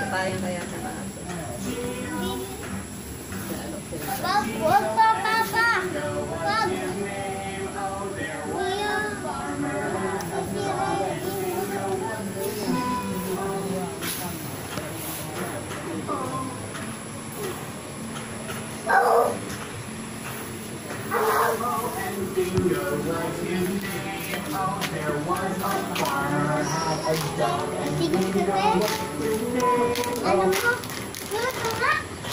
Katayan kaya sa taas. Wag pa, Papa! Wag! Alam mo, ito nga.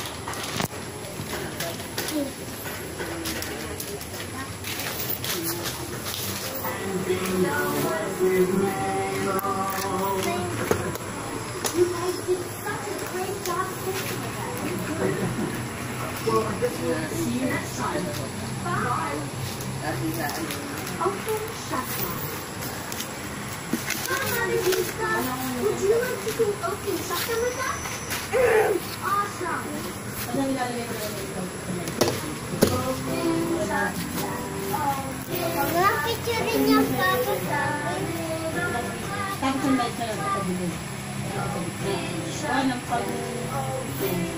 You guys did such a great job fixing that. See you next time. Bye. Okay, shut up. Mother Lisa, would you like to do open shotgun with us? Awesome. Open shotgun. Mga picture rin niya, Papa, sa akin. Tapos ang light sa lang. Open shotgun.